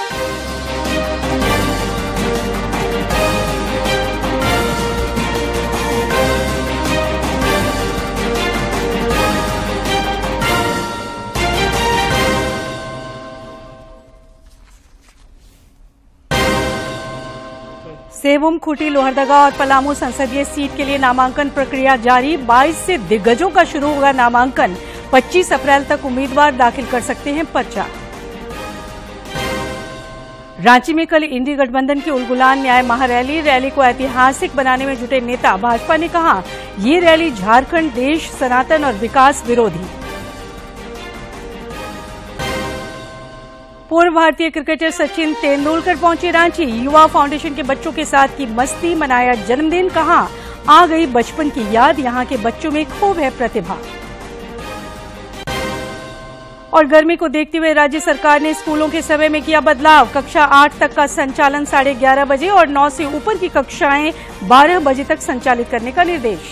सेवम, खूंटी, लोहरदगा और पलामू संसदीय सीट के लिए नामांकन प्रक्रिया जारी। 22 से दिग्गजों का शुरू होगा नामांकन। 25 अप्रैल तक उम्मीदवार दाखिल कर सकते हैं पर्चा। रांची में कल इंडी गठबंधन की उलगुलान न्याय रैली को ऐतिहासिक बनाने में जुटे नेता। भाजपा ने कहा, ये रैली झारखंड देश, सनातन और विकास विरोधी। पूर्व भारतीय क्रिकेटर सचिन तेंदुलकर पहुंचे रांची। युवा फाउंडेशन के बच्चों के साथ की मस्ती, मनाया जन्मदिन। कहा, आ गई बचपन की याद, यहां के बच्चों में खूब है प्रतिभा। और गर्मी को देखते हुए राज्य सरकार ने स्कूलों के समय में किया बदलाव। कक्षा 8 तक का संचालन 11:30 बजे और 9 से ऊपर की कक्षाएं 12 बजे तक संचालित करने का निर्देश।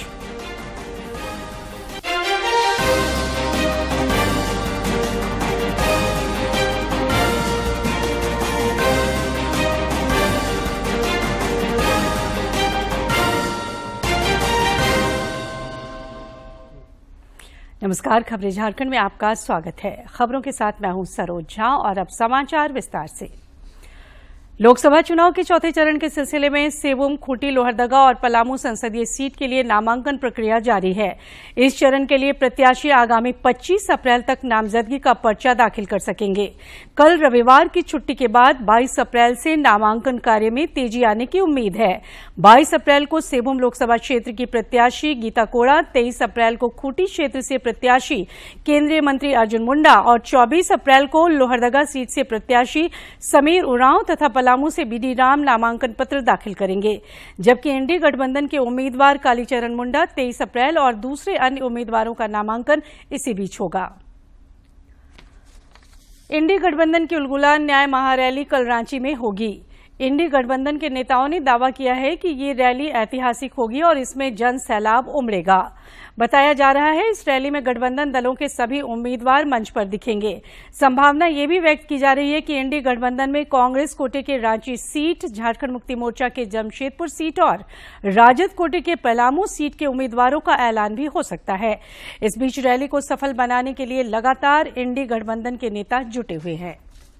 नमस्कार, खबरें झारखंड में आपका स्वागत है। खबरों के साथ मैं हूं सरोज झा और अब समाचार विस्तार से। लोकसभा चुनाव के चौथे चरण के सिलसिले में सेवम, खूंटी, लोहरदगा और पलामू संसदीय सीट के लिए नामांकन प्रक्रिया जारी है। इस चरण के लिए प्रत्याशी आगामी 25 अप्रैल तक नामजदगी का पर्चा दाखिल कर सकेंगे। कल रविवार की छुट्टी के बाद 22 अप्रैल से नामांकन कार्य में तेजी आने की उम्मीद है। 22 अप्रैल को सेवम लोकसभा क्षेत्र की प्रत्याशी गीता कोड़ा, 23 अप्रैल को खूंटी क्षेत्र से प्रत्याशी केंद्रीय मंत्री अर्जुन मुंडा और 24 अप्रैल को लोहरदगा सीट से प्रत्याशी समीर उरांव तथा पलामू से बीडी राम नामांकन पत्र दाखिल करेंगे। जबकि इंडी गठबंधन के उम्मीदवार कालीचरण मुंडा 23 अप्रैल और दूसरे अन्य उम्मीदवारों का नामांकन इसी बीच होगा। इंडी गठबंधन की उलगुलान न्याय महारैली कल रांची में होगी। इंडी गठबंधन के नेताओं ने दावा किया है कि ये रैली ऐतिहासिक होगी और इसमें जन सैलाब उमड़ेगा। बताया जा रहा है, इस रैली में गठबंधन दलों के सभी उम्मीदवार मंच पर दिखेंगे। संभावना ये भी व्यक्त की जा रही है कि इंडी गठबंधन में कांग्रेस कोटे के रांची सीट, झारखंड मुक्ति मोर्चा के जमशेदपुर सीट और राजद कोटे के पलामू सीट के उम्मीदवारों का ऐलान भी हो सकता है। इस बीच रैली को सफल बनाने के लिए लगातार इंडी गठबंधन के नेता जुटे हुए हैं।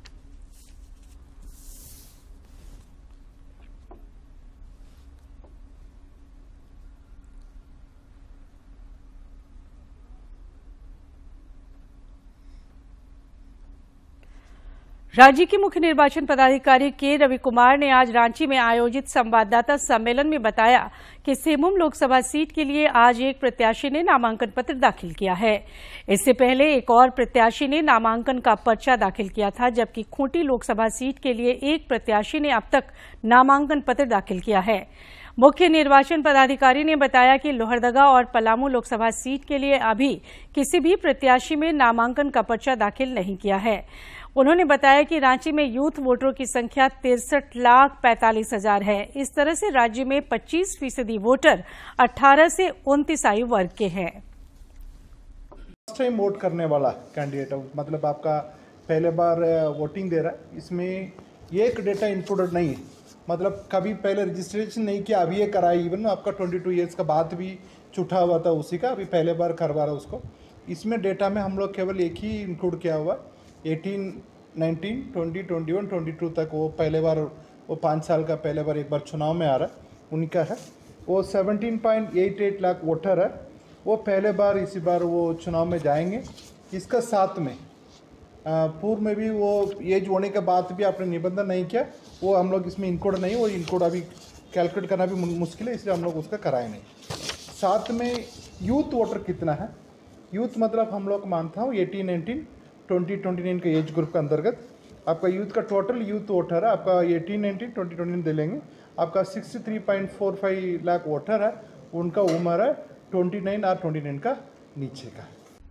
राज्य के मुख्य निर्वाचन पदाधिकारी के रवि कुमार ने आज रांची में आयोजित संवाददाता सम्मेलन में बताया कि सेवम लोकसभा सीट के लिए आज एक प्रत्याशी ने नामांकन पत्र दाखिल किया है। इससे पहले एक और प्रत्याशी ने नामांकन का पर्चा दाखिल किया था, जबकि खूंटी लोकसभा सीट के लिए एक प्रत्याशी ने अब तक नामांकन पत्र दाखिल किया है। मुख्य निर्वाचन पदाधिकारी ने बताया कि लोहरदगा और पलामू लोकसभा सीट के लिए अभी किसी भी प्रत्याशी में नामांकन का पर्चा दाखिल नहीं किया है। उन्होंने बताया कि रांची में यूथ वोटरों की संख्या 63,45,000 है। इस तरह से राज्य में 25% वोटर 18 से 29 आयु वर्ग के हैं। फर्स्ट टाइम वोट करने वाला कैंडिडेट, मतलब आपका पहले बार वोटिंग दे रहा है, इसमें ये एक डेटा इंक्लूडेड नहीं है। मतलब कभी पहले रजिस्ट्रेशन नहीं किया, अभी ये कराया। इवन आपका 22 ईयर्स का बाद भी छूटा हुआ था उसी का, अभी पहले बार करवा रहा उसको। इसमें डेटा में हम लोग केवल एक ही इंक्लूड किया हुआ, 18, 19, 20, 21, 22 तक वो पहले बार, वो 5 साल का पहले बार एक बार चुनाव में आ रहा है, उनका है। वो 17.88 लाख वोटर है, वो पहले बार इसी बार वो चुनाव में जाएंगे। इसका साथ में पूर्व में भी वो एज होने के बाद भी आपने निबंधन नहीं किया, वो हम लोग इसमें इंक्लूड नहीं, वो इंक्लूड अभी कैलकुलेट करना भी मुश्किल है, इसलिए हम लोग उसका कराए नहीं। साथ में यूथ वोटर कितना है, यूथ मतलब हम लोग मानता हूँ 18, 19, 20, 29 के एज ग्रुप के अंतर्गत आपका यूथ का टोटल यूथ वोटर है, आपका 18, 19, 20, 29 दे लेंगे। आपका 63.45 लाख वोटर है, उनका उम्र है 29 और 29 का नीचे का।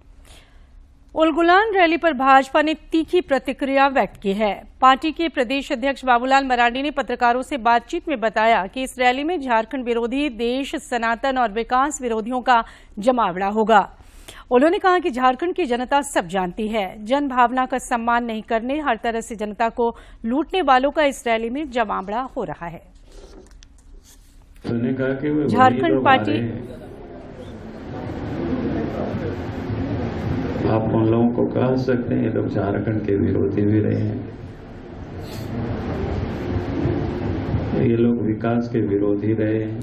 उलगुलान रैली पर भाजपा ने तीखी प्रतिक्रिया व्यक्त की है। पार्टी के प्रदेश अध्यक्ष बाबूलाल मरांडी ने पत्रकारों से बातचीत में बताया कि इस रैली में झारखंड विरोधी, देश, सनातन और विकास विरोधियों का जमावड़ा होगा। उन्होंने कहा कि झारखंड की जनता सब जानती है, जन भावना का सम्मान नहीं करने, हर तरह से जनता को लूटने वालों का इस रैली में जमावड़ा हो रहा है। झारखंड पार्टी आप उन लोगों को कह सकते हैं ये लोग झारखंड के विरोधी भी रहे हैं, ये लोग विकास के विरोधी रहे हैं,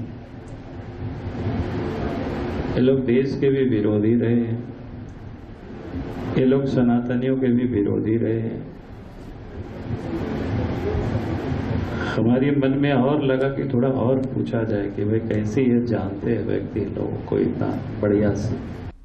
ये लोग देश के भी विरोधी रहे हैं, ये लोग सनातनियों के भी विरोधी रहे हैं। हमारे मन में और लगा कि थोड़ा और पूछा जाए कि भाई कैसे ये जानते हैं व्यक्ति लोगों को इतना बढ़िया से।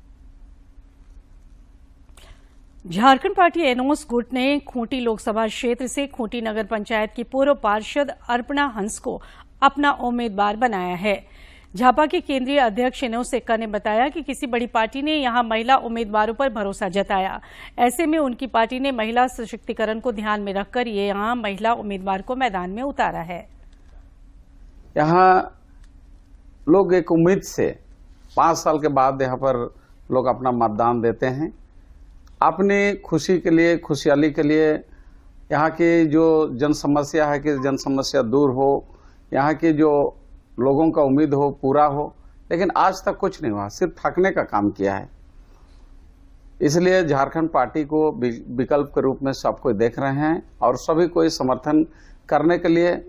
झारखंड पार्टी एनोस गुट ने खूंटी लोकसभा क्षेत्र से खूंटी नगर पंचायत की पूर्व पार्षद अर्पणा हंस को अपना उम्मीदवार बनाया है। झापा के केंद्रीय अध्यक्ष एनोस एक्का ने बताया कि किसी बड़ी पार्टी ने यहां महिला उम्मीदवारों पर भरोसा जताया, ऐसे में उनकी पार्टी ने महिला सशक्तिकरण को ध्यान में रखकर ये यहां महिला उम्मीदवार को मैदान में उतारा है। यहाँ लोग एक उम्मीद से 5 साल के बाद यहाँ पर लोग अपना मतदान देते हैं, अपनी खुशी के लिए, खुशहाली के लिए। यहाँ की जो जन समस्या है कि जन समस्या दूर हो, यहाँ की जो लोगों का उम्मीद हो पूरा हो, लेकिन आज तक कुछ नहीं हुआ, सिर्फ ठगने का काम किया है। इसलिए झारखंड पार्टी को विकल्प के रूप में सब कोई देख रहे हैं और सभी कोई समर्थन करने के लिए।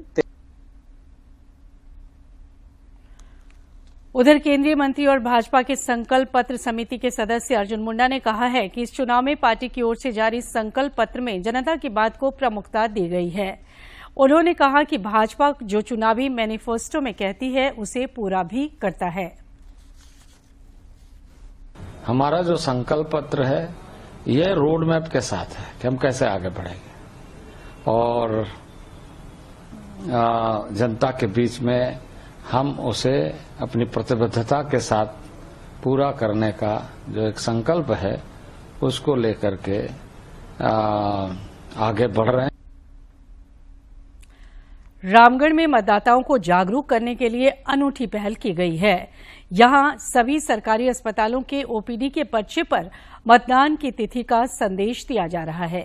उधर केंद्रीय मंत्री और भाजपा के संकल्प पत्र समिति के सदस्य अर्जुन मुंडा ने कहा है कि इस चुनाव में पार्टी की ओर से जारी संकल्प पत्र में जनता की बात को प्रमुखता दी गई है। उन्होंने कहा कि भाजपा जो चुनावी मैनिफेस्टो में कहती है उसे पूरा भी करता है। हमारा जो संकल्प पत्र है ये रोड मैप के साथ है कि हम कैसे आगे बढ़ेंगे और जनता के बीच में हम उसे अपनी प्रतिबद्धता के साथ पूरा करने का जो एक संकल्प है उसको लेकर के आगे बढ़ रहे हैं। रामगढ़ में मतदाताओं को जागरूक करने के लिए अनूठी पहल की गई है। यहां सभी सरकारी अस्पतालों के ओपीडी के पर्चे पर मतदान की तिथि का संदेश दिया जा रहा है।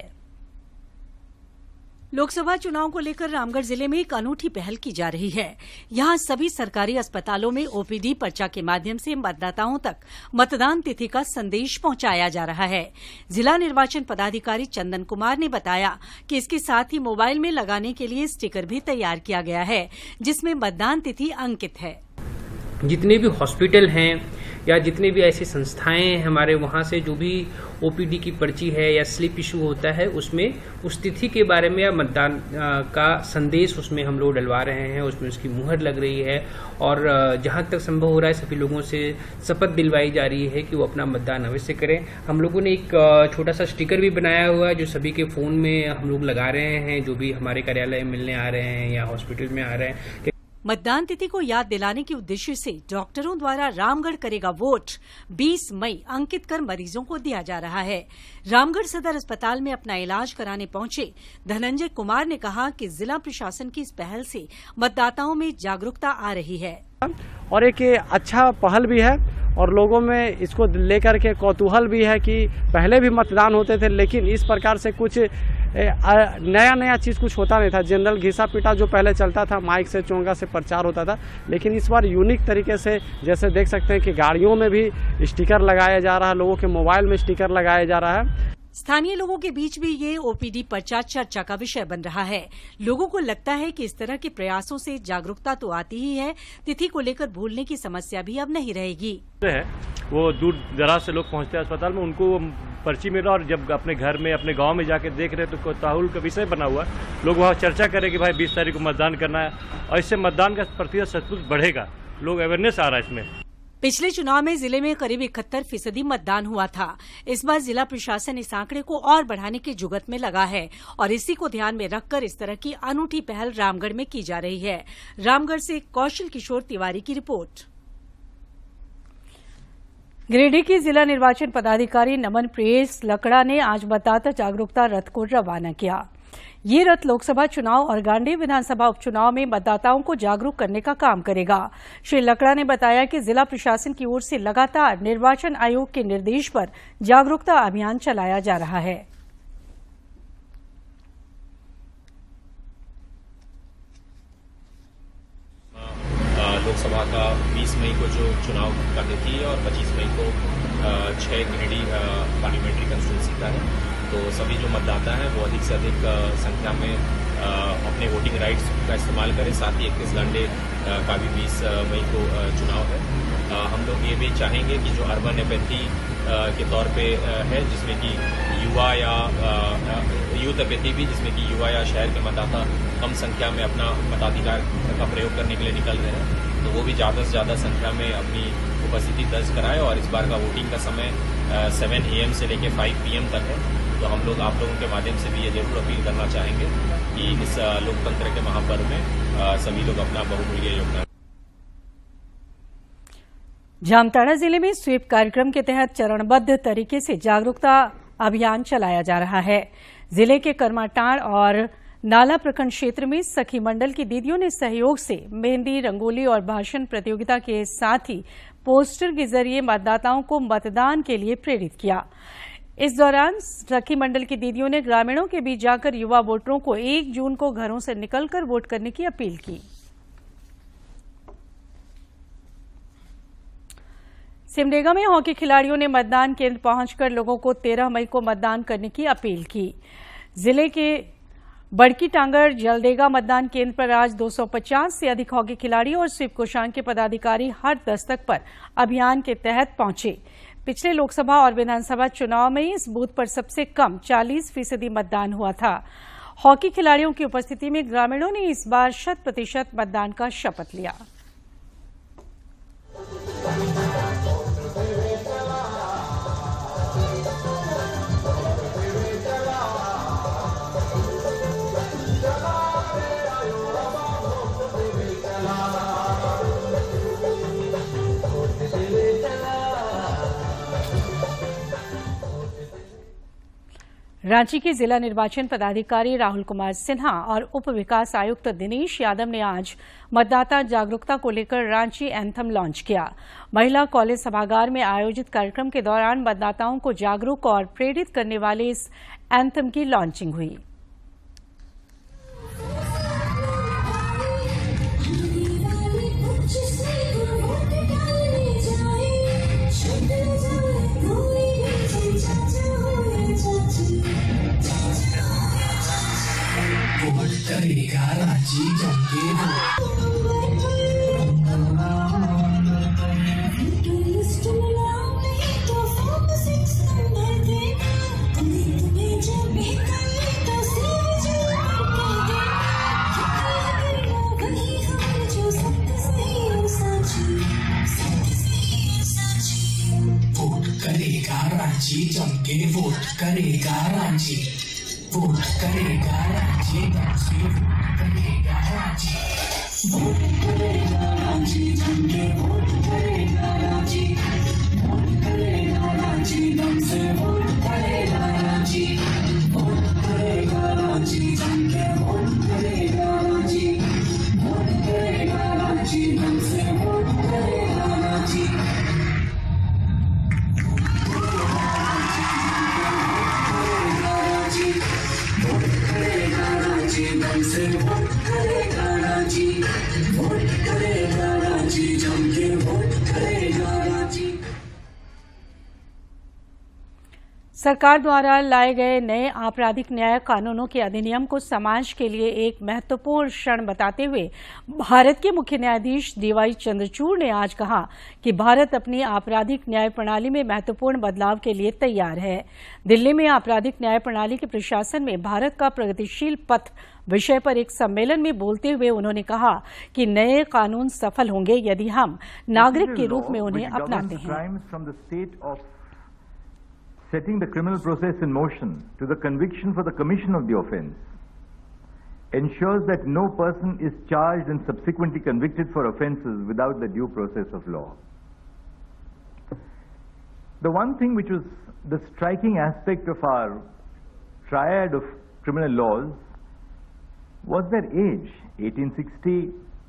लोकसभा चुनाव को लेकर रामगढ़ जिले में एक अनूठी पहल की जा रही है। यहां सभी सरकारी अस्पतालों में ओपीडी पर्चा के माध्यम से मतदाताओं तक मतदान तिथि का संदेश पहुंचाया जा रहा है। जिला निर्वाचन पदाधिकारी चंदन कुमार ने बताया कि इसके साथ ही मोबाइल में लगाने के लिए स्टिकर भी तैयार किया गया है, जिसमें मतदान तिथि अंकित है। जितने भी हॉस्पिटल हैं या जितने भी ऐसी संस्थाएं हैं हमारे, वहां से जो भी ओपीडी की पर्ची है या स्लिप इशू होता है उसमें उस तिथि के बारे में या मतदान का संदेश उसमें हम लोग डलवा रहे हैं, उसमें उसकी मुहर लग रही है और जहां तक संभव हो रहा है सभी लोगों से शपथ दिलवाई जा रही है कि वो अपना मतदान अवश्य करें। हम लोगों ने एक छोटा सा स्टिकर भी बनाया हुआ है जो सभी के फोन में हम लोग लगा रहे हैं, जो भी हमारे कार्यालय में मिलने आ रहे हैं या हॉस्पिटल में आ रहे हैं। मतदान तिथि को याद दिलाने के उद्देश्य से डॉक्टरों द्वारा रामगढ़ करेगा वोट 20 मई अंकित कर मरीजों को दिया जा रहा है। रामगढ़ सदर अस्पताल में अपना इलाज कराने पहुंचे धनंजय कुमार ने कहा कि जिला प्रशासन की इस पहल से मतदाताओं में जागरूकता आ रही है और एक अच्छा पहल भी है और लोगों में इसको लेकर के कौतूहल भी है कि पहले भी मतदान होते थे लेकिन इस प्रकार से कुछ नया चीज़ कुछ होता नहीं था। जनरल घिसा पीटा जो पहले चलता था, माइक से चोंगा से प्रचार होता था, लेकिन इस बार यूनिक तरीके से जैसे देख सकते हैं कि गाड़ियों में भी स्टिकर लगाया जा रहा है, लोगों के मोबाइल में स्टिकर लगाया जा रहा है। स्थानीय लोगों के बीच भी ये ओपीडी पर्चा चर्चा का विषय बन रहा है। लोगों को लगता है कि इस तरह के प्रयासों से जागरूकता तो आती ही है, तिथि को लेकर भूलने की समस्या भी अब नहीं रहेगी। वो दूर दराज से लोग पहुंचते हैं अस्पताल में, उनको पर्ची मिला और जब अपने घर में अपने गांव में जाके देख रहे तो कौतूहल का विषय बना हुआ, लोग वहाँ चर्चा करें कि भाई 20 तारीख को मतदान करना है और इससे मतदान का प्रतिशत सचमुच बढ़ेगा, लोग अवेयरनेस आ रहा है इसमें। पिछले चुनाव में जिले में करीब 71% मतदान हुआ था। इस बार जिला प्रशासन इस आंकड़े को और बढ़ाने की जुगत में लगा है और इसी को ध्यान में रखकर इस तरह की अनूठी पहल रामगढ़ में की जा रही है। रामगढ़ से कौशल किशोर तिवारी की रिपोर्ट। गिरिडीह की जिला निर्वाचन पदाधिकारी नमन प्रियेश लकड़ा ने आज मतदाता जागरूकता रथ को रवाना किया। ये रथ लोकसभा चुनाव और गांडी विधानसभा उपचुनाव में मतदाताओं को जागरूक करने का काम करेगा। श्री लकड़ा ने बताया कि जिला प्रशासन की ओर से लगातार निर्वाचन आयोग के निर्देश पर जागरूकता अभियान चलाया जा रहा है। लोकसभा का 20 मई को जो चुनाव करनी थी और 25 मई को 6 गिरिडीह पार्लियामेंट्री कंस्टिट्यूंसी का है, तो सभी जो मतदाता हैं वो अधिक से अधिक संख्या में अपने वोटिंग राइट्स का इस्तेमाल करें। साथ ही 31 गांडे का भी 20 मई को चुनाव है। हम लोग ये भी चाहेंगे कि जो अर्बन एपेथी के तौर पे है, जिसमें कि युवा या यूथ एपेथी भी, जिसमें कि युवा या शहर के मतदाता कम संख्या में अपना मताधिकार का प्रयोग करने के लिए निकल रहे हैं, तो वो भी ज़्यादा से ज़्यादा संख्या में अपनी उपस्थिति दर्ज कराए। और इस बार का वोटिंग का समय 7 AM से लेकर 5 PM तक है, तो हम लोग आप लोगों के माध्यम से भी ये जरूर अपील करना चाहेंगे कि इस लोकतंत्र के महापर्व में सभी लोग अपना बहुमूल्य योगदान। जामताड़ा जिले में स्वीप कार्यक्रम के तहत चरणबद्ध तरीके से जागरूकता अभियान चलाया जा रहा है। जिले के करमाटांड़ और नाला प्रखंड क्षेत्र में सखी मंडल की दीदियों ने सहयोग से मेहंदी, रंगोली और भाषण प्रतियोगिता के साथ ही पोस्टर के जरिए मतदाताओं को मतदान के लिए प्रेरित किया। इस दौरान सखी मंडल की दीदियों ने ग्रामीणों के बीच जाकर युवा वोटरों को 1 जून को घरों से निकलकर वोट करने की अपील की। सिमडेगा में हॉकी खिलाड़ियों ने मतदान केंद्र पहुंचकर लोगों को 13 मई को मतदान करने की अपील की। जिले के बड़की टांगर जलदेगा मतदान केंद्र पर आज 250 से अधिक हॉकी खिलाड़ी और स्वीप कोषांग के पदाधिकारी हर दस्तक पर अभियान के तहत पहुंचे। पिछले लोकसभा और विधानसभा चुनाव में इस बूथ पर सबसे कम 40% मतदान हुआ था। हॉकी खिलाड़ियों की उपस्थिति में ग्रामीणों ने इस बार 100% मतदान का शपथ लिया। रांची के जिला निर्वाचन पदाधिकारी राहुल कुमार सिन्हा और उप विकास आयुक्त दिनेश यादव ने आज मतदाता जागरूकता को लेकर रांची एंथम लॉन्च किया। महिला कॉलेज सभागार में आयोजित कार्यक्रम के दौरान मतदाताओं को जागरूक और प्रेरित करने वाले इस एंथम की लॉन्चिंग हुई। करेगा रांची जमके वोट करेगा रांची जमके वोट करेगा रांची वोट करेगा रांची रांची वोट करेगा रांची वोट करेगा रांची जमके वोट करेगा रांची वोट करेगा रांची दम से वोट करेगा रांची वोट करेगा रांची जमके वोट करेगा रांची वोट करेगा रांची दम से वोट करेगा रांची से वोट करेगा रांची वोट करेगा रांची जमके वोट करेगा रांची। सरकार द्वारा लाए गए नए आपराधिक न्याय कानूनों के अधिनियम को समाज के लिए एक महत्वपूर्ण क्षण बताते हुए भारत के मुख्य न्यायाधीश DY चंद्रचूड़ ने आज कहा कि भारत अपनी आपराधिक न्याय प्रणाली में महत्वपूर्ण बदलाव के लिए तैयार है। दिल्ली में आपराधिक न्याय प्रणाली के प्रशासन में भारत का प्रगतिशील पथ विषय पर एक सम्मेलन में बोलते हुए उन्होंने कहा कि नए कानून सफल होंगे यदि हम नागरिक के रूप में उन्हें अपनाते हैं। Setting the criminal process in motion to the conviction for the commission of the offence ensures that no person is charged and subsequently convicted for offences without the due process of law. The one thing which was the striking aspect of our triad of criminal laws was their age, 1860,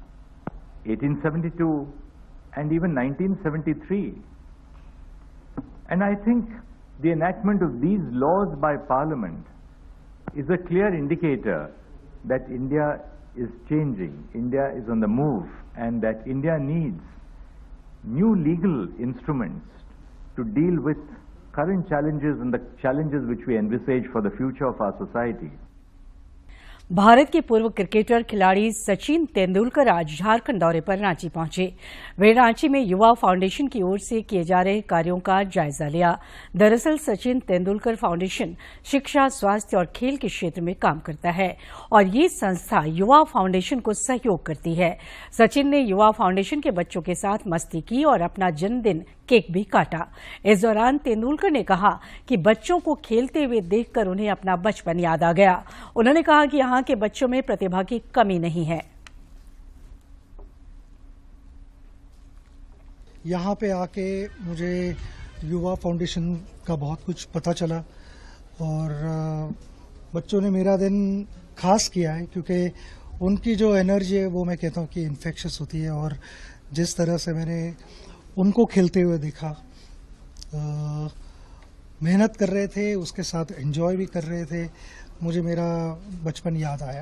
1872, and even 1973. And I think the enactment of these laws by Parliament is a clear indicator that India is changing, India is on the move, and that India needs new legal instruments to deal with current challenges and the challenges which we envisage for the future of our society. Bharat के पूर्व cricketer खिलाड़ी सचिन तेंदुलकर आज झारखंड दौरे पर रांची पहुंचे। वे रांची में युवा foundation की ओर से किए जा रहे कार्यों का जायजा लिया। दरअसल सचिन तेंदुलकर फाउंडेशन शिक्षा, स्वास्थ्य और खेल के क्षेत्र में काम करता है और ये संस्था युवा फाउंडेशन को सहयोग करती है। सचिन ने युवा फाउंडेशन के बच्चों के साथ मस्ती की और अपना जन्मदिन केक भी काटा। इस दौरान तेंदुलकर ने कहा कि बच्चों को खेलते हुए देखकर उन्हें अपना बचपन याद आ गया। उन्होंने कहा कि यहाँ के बच्चों में प्रतिभा की कमी नहीं है। यहाँ पे आके मुझे युवा फाउंडेशन का बहुत कुछ पता चला और बच्चों ने मेरा दिन खास किया है क्योंकि उनकी जो एनर्जी है वो मैं कहता हूँ कि इन्फेक्शियस होती है और जिस तरह से मैंने उनको खेलते हुए देखा, मेहनत कर रहे थे, उसके साथ एंजॉय भी कर रहे थे, मुझे मेरा बचपन याद आया।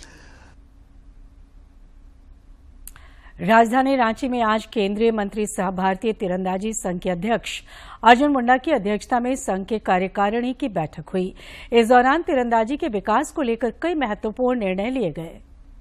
राजधानी रांची में आज केंद्रीय मंत्री सह भारतीय तीरंदाजी संघ के अध्यक्ष अर्जुन मुंडा की अध्यक्षता में संघ के कार्यकारिणी की बैठक हुई। इस दौरान तीरंदाजी के विकास को लेकर कई महत्वपूर्ण निर्णय लिए गए।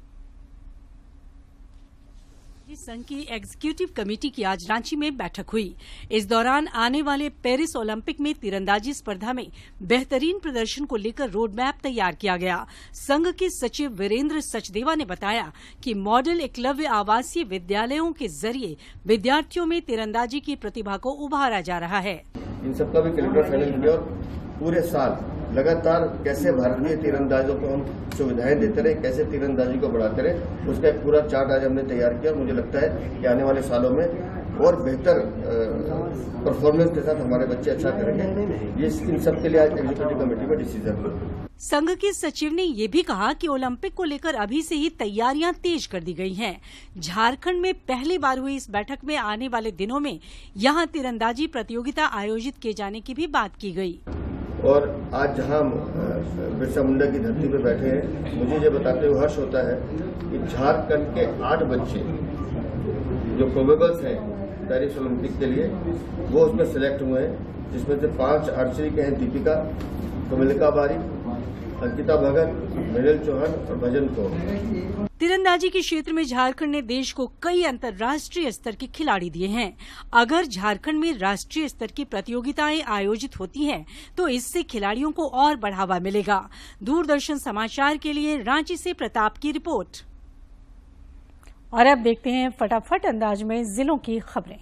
संघ की एग्जीक्यूटिव कमेटी की आज रांची में बैठक हुई। इस दौरान आने वाले पेरिस ओलंपिक में तीरंदाजी स्पर्धा में बेहतरीन प्रदर्शन को लेकर रोड मैप तैयार किया गया। संघ के सचिव वीरेंद्र सचदेवा ने बताया कि मॉडल एकलव्य आवासीय विद्यालयों के जरिए विद्यार्थियों में तीरंदाजी की प्रतिभा को उभारा जा रहा है। इन सबका भी कैलेंडर फाइनल किया और पूरे साल लगातार कैसे भारतीय तीरंदाजों को हम सुविधाएं देते रहे, कैसे तीरंदाजी को बढ़ाते रहे, उसका एक पूरा चार्ट आज हमने तैयार किया। मुझे लगता है कि आने वाले सालों में और बेहतर परफॉर्मेंस के साथ हमारे बच्चे अच्छा करेंगे। ये इन सब के लिए आज एग्जीक्यूटिव कमेटी में डिसीजन हुआ। संघ के सचिव ने ये भी कहा कि ओलंपिक को लेकर अभी से ही तैयारियां तेज कर दी गई हैं। झारखंड में पहली बार हुई इस बैठक में आने वाले दिनों में यहां तीरंदाजी प्रतियोगिता आयोजित किए जाने की भी बात की गई। और आज जहां बिरसा मुंडा की धरती पर बैठे हैं, मुझे ये बताते हुए हर्ष होता है कि झारखंड के 8 बच्चे जो प्रोबेबल्स हैं पेरिस ओलंपिक के लिए, वो उसमें सिलेक्ट हुए हैं, जिसमें से 5 आर्चरी के हैं, दीपिका, कमलिका बारी, अंकिता भगत, मृणाल चौहान और भजन कौर। तीरंदाजी के क्षेत्र में झारखंड ने देश को कई अंतर्राष्ट्रीय स्तर के खिलाड़ी दिए हैं। अगर झारखंड में राष्ट्रीय स्तर की प्रतियोगिताएं आयोजित होती हैं, तो इससे खिलाड़ियों को और बढ़ावा मिलेगा। दूरदर्शन समाचार के लिए रांची से प्रताप की रिपोर्ट। और अब देखते हैं फटाफट अंदाज में जिलों की खबरें।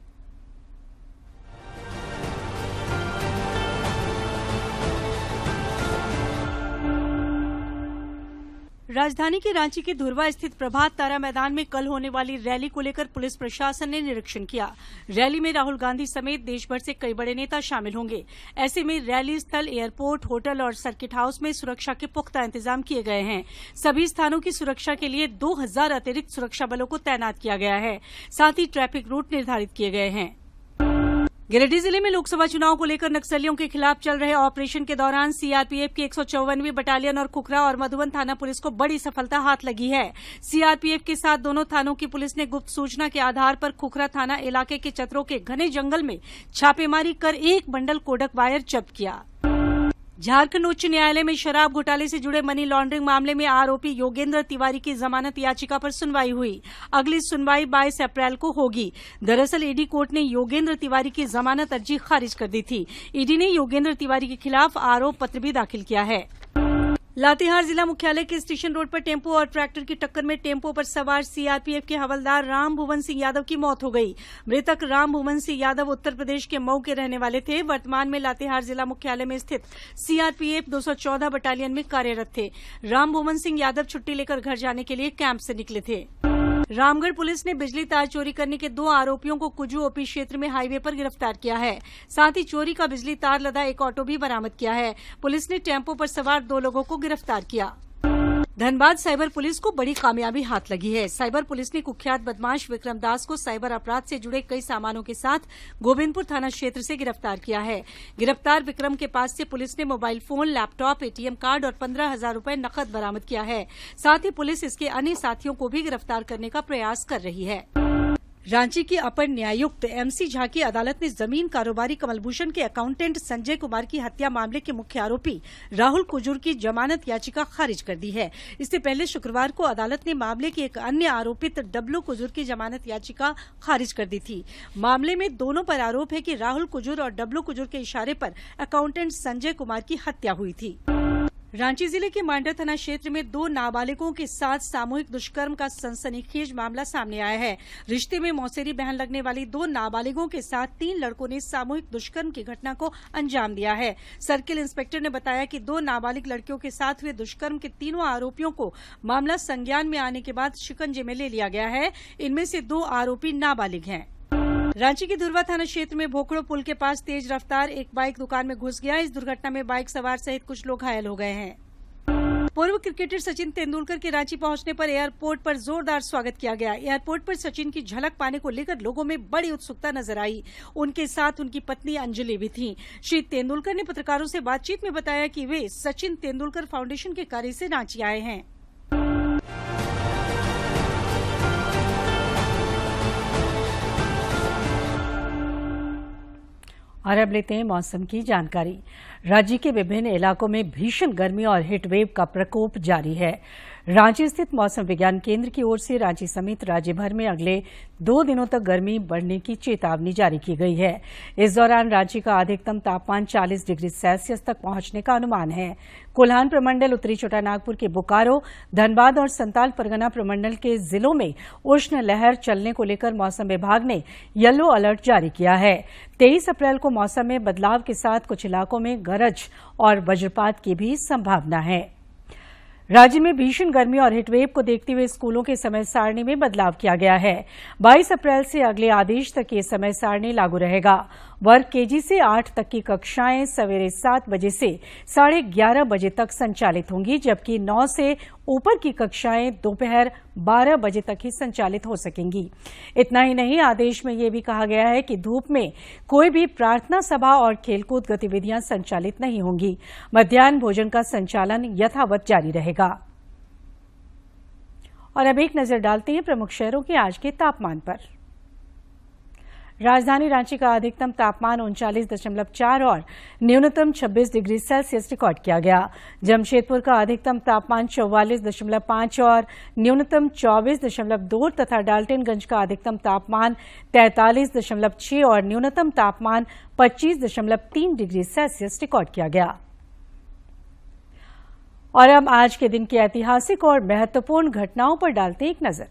राजधानी के रांची के धुरवा स्थित प्रभात तारा मैदान में कल होने वाली रैली को लेकर पुलिस प्रशासन ने निरीक्षण किया। रैली में राहुल गांधी समेत देश भर से कई बड़े नेता शामिल होंगे। ऐसे में रैली स्थल, एयरपोर्ट, होटल और सर्किट हाउस में सुरक्षा के पुख्ता इंतजाम किए गए हैं। सभी स्थानों की सुरक्षा के लिए 2000 अतिरिक्त सुरक्षा बलों को तैनात किया गया है। साथ ही ट्रैफिक रूट निर्धारित किए गए हैं। गिरिडीह जिले में लोकसभा चुनाव को लेकर नक्सलियों के खिलाफ चल रहे ऑपरेशन के दौरान सीआरपीएफ की 154वीं बटालियन और खुखरा और मधुबन थाना पुलिस को बड़ी सफलता हाथ लगी है। सीआरपीएफ के साथ दोनों थानों की पुलिस ने गुप्त सूचना के आधार पर खुखरा थाना इलाके के चतरों के घने जंगल में छापेमारी कर 1 बंडल कोडक वायर जब्त किया। झारखंड उच्च न्यायालय में शराब घोटाले से जुड़े मनी लॉन्ड्रिंग मामले में आरोपी योगेंद्र तिवारी की जमानत याचिका पर सुनवाई हुई। अगली सुनवाई 22 अप्रैल को होगी। दरअसल ईडी कोर्ट ने योगेंद्र तिवारी की जमानत अर्जी खारिज कर दी थी। ईडी ने योगेंद्र तिवारी के खिलाफ आरोप पत्र भी दाखिल किया है। लातेहार जिला मुख्यालय के स्टेशन रोड पर टेम्पो और ट्रैक्टर की टक्कर में टेम्पो पर सवार सीआरपीएफ के हवलदार राम भुवन सिंह यादव की मौत हो गई। मृतक राम भुवन सिंह यादव उत्तर प्रदेश के मऊ के रहने वाले थे। वर्तमान में लातेहार जिला मुख्यालय में स्थित सीआरपीएफ 214 बटालियन में कार्यरत थे। राम भुवन सिंह यादव छुट्टी लेकर घर जाने के लिए कैंप से निकले थे। रामगढ़ पुलिस ने बिजली तार चोरी करने के 2 आरोपियों को कुजू ओपी क्षेत्र में हाईवे पर गिरफ्तार किया है। साथ ही चोरी का बिजली तार लदा एक ऑटो भी बरामद किया है। पुलिस ने टेम्पो पर सवार 2 लोगों को गिरफ्तार किया। धनबाद साइबर पुलिस को बड़ी कामयाबी हाथ लगी है। साइबर पुलिस ने कुख्यात बदमाश विक्रम दास को साइबर अपराध से जुड़े कई सामानों के साथ गोविंदपुर थाना क्षेत्र से गिरफ्तार किया है। गिरफ्तार विक्रम के पास से पुलिस ने mobile phone, laptop, ATM card और 15,000 रूपये नकद बरामद किया है। साथ ही पुलिस इसके अन्य साथियों को भी गिरफ्तार करने का प्रयास कर रही है। रांची की अपर न्यायायुक्त एमसी झा की अदालत ने जमीन कारोबारी कमलभूषण के अकाउंटेंट संजय कुमार की हत्या मामले के मुख्य आरोपी राहुल कुजूर की जमानत याचिका खारिज कर दी है। इससे पहले शुक्रवार को अदालत ने मामले के एक अन्य आरोपित डब्लू कुजूर की जमानत याचिका खारिज कर दी थी। मामले में दोनों पर आरोप है कि राहुल कुजूर और डब्लू कुजूर के इशारे पर अकाउंटेंट संजय कुमार की हत्या हुई थी। रांची जिले के मांडर थाना क्षेत्र में 2 नाबालिगों के साथ सामूहिक दुष्कर्म का सनसनीखेज मामला सामने आया है। रिश्ते में मौसेरी बहन लगने वाली 2 नाबालिगों के साथ 3 लड़कों ने सामूहिक दुष्कर्म की घटना को अंजाम दिया है। सर्किल इंस्पेक्टर ने बताया कि 2 नाबालिग लड़कियों के साथ हुए दुष्कर्म के तीनों आरोपियों को मामला संज्ञान में आने के बाद शिकंजे में ले लिया गया है। इनमें से 2 आरोपी नाबालिग हैं। रांची के धुरवा थाना क्षेत्र में भोकड़ो पुल के पास तेज रफ्तार एक बाइक दुकान में घुस गया। इस दुर्घटना में बाइक सवार सहित कुछ लोग घायल हो गए हैं। पूर्व क्रिकेटर सचिन तेंदुलकर के रांची पहुंचने पर एयरपोर्ट पर जोरदार स्वागत किया गया। एयरपोर्ट पर सचिन की झलक पाने को लेकर लोगों में बड़ी उत्सुकता नजर आई। उनके साथ उनकी पत्नी अंजलि भी थीं। श्री तेंदुलकर ने पत्रकारों से बातचीत में बताया कि वे सचिन तेंदुलकर फाउंडेशन के कार्य से रांची आए हैं। और अब लेते हैं मौसम की जानकारी। राज्य के विभिन्न इलाकों में भीषण गर्मी और हीट वेव का प्रकोप जारी है। रांची स्थित मौसम विज्ञान केंद्र की ओर से रांची समेत राज्य भर में अगले 2 दिनों तक गर्मी बढ़ने की चेतावनी जारी की गई है। इस दौरान रांची का अधिकतम तापमान 40 डिग्री सेल्सियस तक पहुंचने का अनुमान है। कोल्हान प्रमंडल, उत्तरी छोटानागपुर के बोकारो, धनबाद और संताल परगना प्रमंडल के जिलों में उष्ण लहर चलने को लेकर मौसम विभाग ने येलो अलर्ट जारी किया है। 23 अप्रैल को मौसम में बदलाव के साथ कुछ इलाकों में गरज और वज्रपात की भी संभावना है। राज्य में भीषण गर्मी और हीटवेव को देखते हुए स्कूलों के समय सारणी में बदलाव किया गया है। 22 अप्रैल से अगले आदेश तक ये समय सारणी लागू रहेगा। वर्ग केजी से 8 तक की कक्षाएं सवेरे 7 बजे से 11:30 बजे तक संचालित होंगी, जबकि 9 से ऊपर की कक्षाएं दोपहर 12 बजे तक ही संचालित हो सकेंगी। इतना ही नहीं, आदेश में ये भी कहा गया है कि धूप में कोई भी प्रार्थना सभा और खेलकूद गतिविधियां संचालित नहीं होंगी। मध्याह्न भोजन का संचालन यथावत जारी रहेगा। और अब एक नजर डालते हैं प्रमुख शहरों के आज के तापमान पर। राजधानी रांची का अधिकतम तापमान 39.4 और न्यूनतम 26 डिग्री सेल्सियस रिकॉर्ड किया गया। जमशेदपुर का अधिकतम तापमान 44.5 और न्यूनतम 24.2 तथा डाल्टनगंज का अधिकतम तापमान 43.6 और न्यूनतम तापमान 25.3 डिग्री सेल्सियस रिकॉर्ड किया गया। और अब आज के दिन की ऐतिहासिक और महत्वपूर्ण घटनाओं पर डालते एक नजर।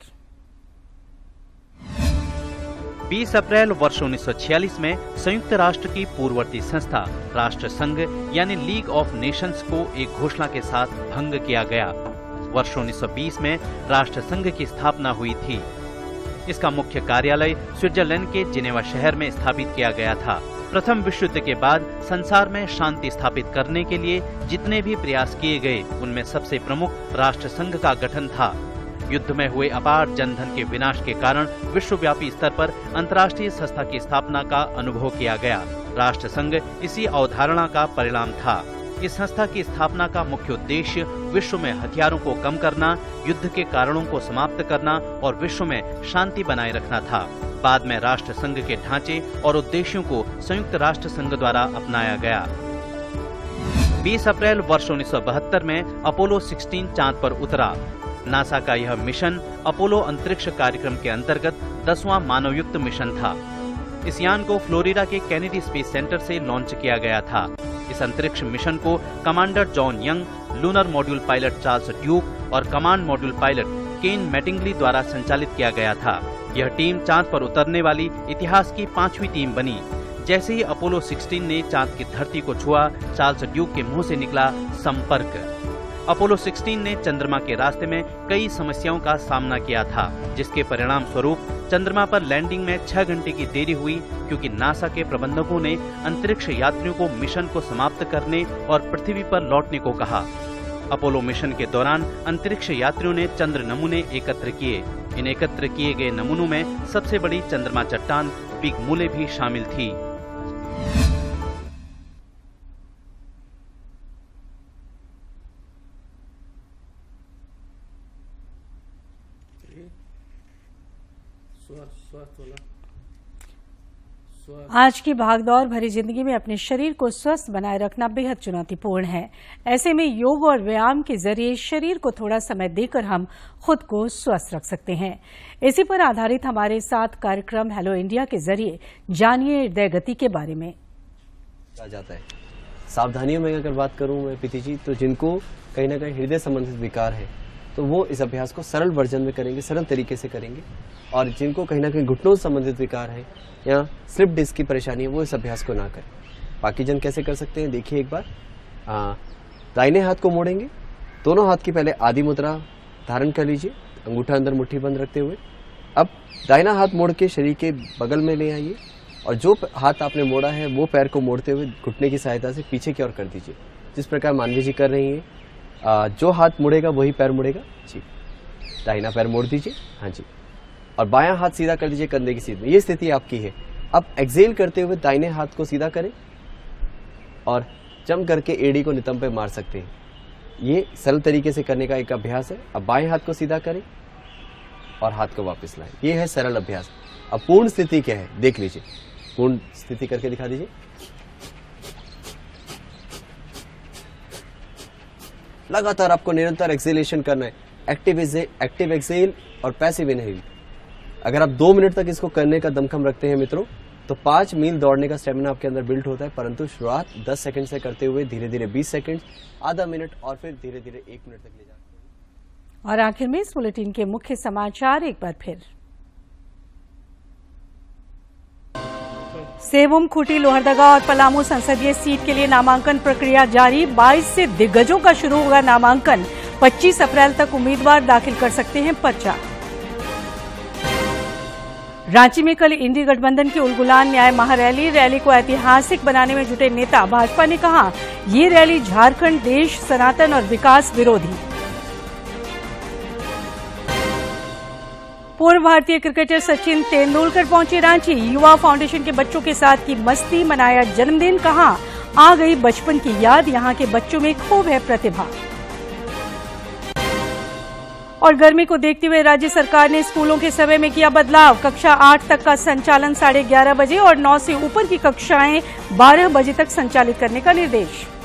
20 अप्रैल वर्ष 1946 में संयुक्त राष्ट्र की पूर्ववर्ती संस्था राष्ट्र संघ यानी लीग ऑफ नेशंस को एक घोषणा के साथ भंग किया गया। वर्ष 1920 में राष्ट्र संघ की स्थापना हुई थी। इसका मुख्य कार्यालय स्विट्जरलैंड के जिनेवा शहर में स्थापित किया गया था। प्रथम विश्व युद्ध के बाद संसार में शांति स्थापित करने के लिए जितने भी प्रयास किए गए, उनमें सबसे प्रमुख राष्ट्र संघ का गठन था। युद्ध में हुए अपार जनधन के विनाश के कारण विश्वव्यापी स्तर पर अंतर्राष्ट्रीय संस्था की स्थापना का अनुभव किया गया। राष्ट्र संघ इसी अवधारणा का परिणाम था। इस संस्था की स्थापना का मुख्य उद्देश्य विश्व में हथियारों को कम करना, युद्ध के कारणों को समाप्त करना और विश्व में शांति बनाए रखना था। बाद में राष्ट्र संघ के ढांचे और उद्देश्यों को संयुक्त राष्ट्र संघ द्वारा अपनाया गया। 20 अप्रैल वर्ष 1972 में अपोलो 16 चांद पर उतरा। नासा का यह मिशन अपोलो अंतरिक्ष कार्यक्रम के अंतर्गत 10वां मानवयुक्त मिशन था। इस यान को फ्लोरिडा के कैनेडी स्पेस सेंटर से लॉन्च किया गया था। इस अंतरिक्ष मिशन को commander John Young, lunar module pilot Charles Duke और command module pilot Ken Mattingly द्वारा संचालित किया गया था। यह टीम चांद पर उतरने वाली इतिहास की 5वीं टीम बनी। जैसे ही अपोलो 16 ने चांद की धरती को छुआ, चार्ल्स ड्यूक के मुंह से निकला संपर्क। अपोलो 16 ने चंद्रमा के रास्ते में कई समस्याओं का सामना किया था, जिसके परिणाम स्वरूप चंद्रमा पर लैंडिंग में 6 घंटे की देरी हुई, क्योंकि नासा के प्रबंधकों ने अंतरिक्ष यात्रियों को मिशन को समाप्त करने और पृथ्वी पर लौटने को कहा। अपोलो मिशन के दौरान अंतरिक्ष यात्रियों ने चंद्र नमूने एकत्र किए। इन एकत्र किए गए नमूनों में सबसे बड़ी चंद्रमा चट्टान बिग मूले भी शामिल थी। आज की भागदौड़ भरी जिंदगी में अपने शरीर को स्वस्थ बनाए रखना बेहद चुनौतीपूर्ण है। ऐसे में योग और व्यायाम के जरिए शरीर को थोड़ा समय देकर हम खुद को स्वस्थ रख सकते हैं। इसी पर आधारित हमारे साथ कार्यक्रम हेलो इंडिया के जरिए जानिए हृदय गति के बारे में। जाता है सावधानियों में अगर बात करूं मैं प्रीति जी, तो जिनको कहीं ना कहीं हृदय संबंधित विकार है तो वो इस अभ्यास को सरल वर्जन में करेंगे, सरल तरीके से करेंगे। और जिनको कहीं ना कहीं घुटनों संबंधित विकार है या स्लिप डिस्क की परेशानी है, वो इस अभ्यास को ना करें। बाकी जन कैसे कर सकते हैं, देखिए एक बार। दाहिने हाथ को मोड़ेंगे, दोनों हाथ की पहले आदि मुद्रा धारण कर लीजिए, अंगूठा अंदर मुट्ठी बंद रखते हुए। अब दाहिना हाथ मोड़ के शरीर के बगल में ले आइए और जो हाथ आपने मोड़ा है वो पैर को मोड़ते हुए घुटने की सहायता से पीछे की ओर कर दीजिए, जिस प्रकार मानवी जी कर रही हैं। जो हाथ मुड़ेगा वही पैर मुड़ेगा जी। दाहिना पैर मोड़ दीजिए, हाँ जी, और बायां हाथ सीधा कर दीजिए कंधे की सीध में। ये स्थिति आपकी है। अब एक्सेल करते हुए दाहिने हाथ को सीधा करें और जम करके एड़ी को नितंब पे मार सकते हैं। ये सरल तरीके से करने का एक अभ्यास है। अब बाएं हाथ को सीधा करें और हाथ को वापस लाएं। ये है सरल अभ्यास। अब पूर्ण स्थिति क्या है देख लीजिए, पूर्ण स्थिति करके दिखा दीजिए। लगातार आपको निरंतर एक्सेलेशन करना है, एक्टिव एक्सेल और पैसिव इनहेल। अगर आप 2 मिनट तक इसको करने का दमखम रखते हैं मित्रों, तो 5 मील दौड़ने का स्टेमिना आपके अंदर बिल्ड होता है। परंतु शुरुआत 10 सेकंड से करते हुए धीरे धीरे 20 सेकंड, आधा मिनट और फिर धीरे धीरे 1 मिनट तक ले जाते हैं। और आखिर में इस बुलेटिन के मुख्य समाचार एक बार फिर। सेवम, खूंटी, लोहरदगा और पलामू संसदीय सीट के लिए नामांकन प्रक्रिया जारी। 22 से दिग्गजों का शुरू होगा नामांकन। 25 अप्रैल तक उम्मीदवार दाखिल कर सकते हैं पर्चा। रांची में कल इंडी गठबंधन की उलगुलान न्याय महारैली को ऐतिहासिक बनाने में जुटे नेता। भाजपा ने कहा, ये रैली झारखंड देश, सनातन और विकास विरोधी। पूर्व भारतीय क्रिकेटर सचिन तेंदुलकर पहुंचे रांची। युवा फाउंडेशन के बच्चों के साथ की मस्ती, मनाया जन्मदिन। कहा, आ गई बचपन की याद, यहां के बच्चों में खूब है प्रतिभा। और गर्मी को देखते हुए राज्य सरकार ने स्कूलों के समय में किया बदलाव। कक्षा 8 तक का संचालन 11:30 बजे और 9 से ऊपर की कक्षाएं 12 बजे तक संचालित करने का निर्देश।